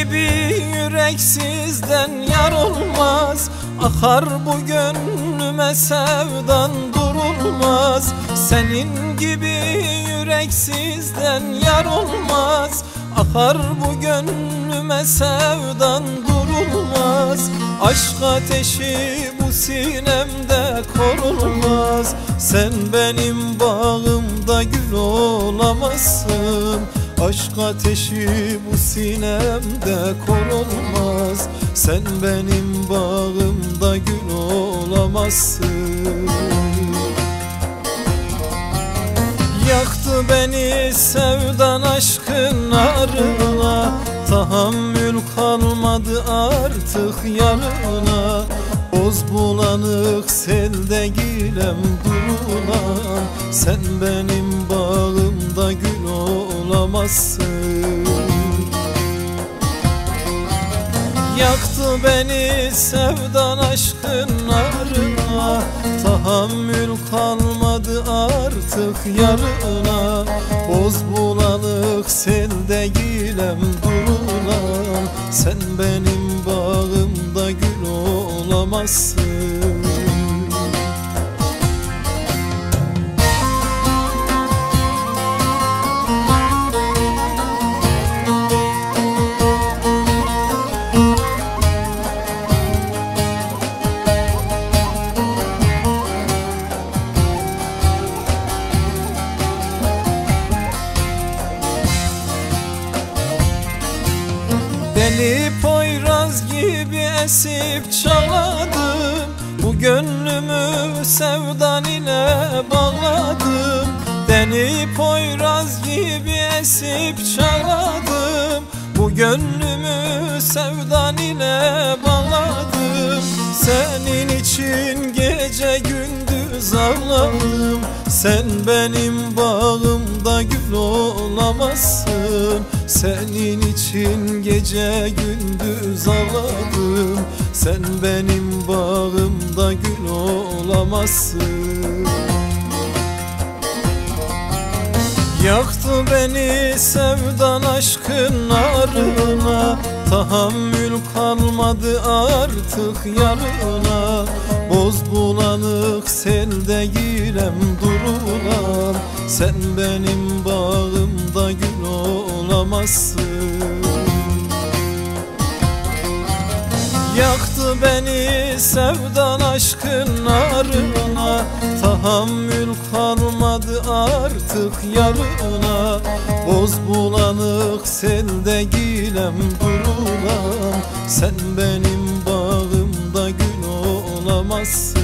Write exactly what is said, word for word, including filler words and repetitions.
gibi yürek sizden yar olmaz. Akar bu gönlüme sevdan durulmaz. Senin gibi yürek sizden yar olmaz. Akar bu gönlüme sevdan durulmaz. Aşk ateşi bu sinemde korulmaz. Sen benim bağımda gül olamazsın. Aşk ateşi bu sinemde korulmaz. Sen benim bağımda gül olamazsın. Yaktı beni sevdan aşkın narına. Tahammül kalmadı artık yanına. Boz bulanık selde gilem durulan. Sen benim bağımda gül olamazsın. Yaktı beni sevdan aşkın narına. Tahammül kalmadı artık yarına. Boz bulanık selde gilem durulan. Sen benim bağımda gül olamazsın. Deli Poyraz gibi esip çaladım. Bu gönlümü sevdan ile bağladım. Deli Poyraz gibi esip çaladım. Bu gönlümü sevdan ile bağladım. Senin için gece gündüz ağladım. Sen benim bağımda gül olamazsın. Senin için gece gündüz ağladım. Sen benim bağımda gül olamazsın. Yaktı beni sevdan aşkın narına. Tahammül kalmadı artık yarına. Boz bulanık selde gilem durulan. Sen benim bağımda gül olamazsın. Yaktı beni sevdan aşkın narına. Tahammül kalmadı artık yarına. Boz bulanık selde gilem durulan. Sen benim bağımda gül olamazsın.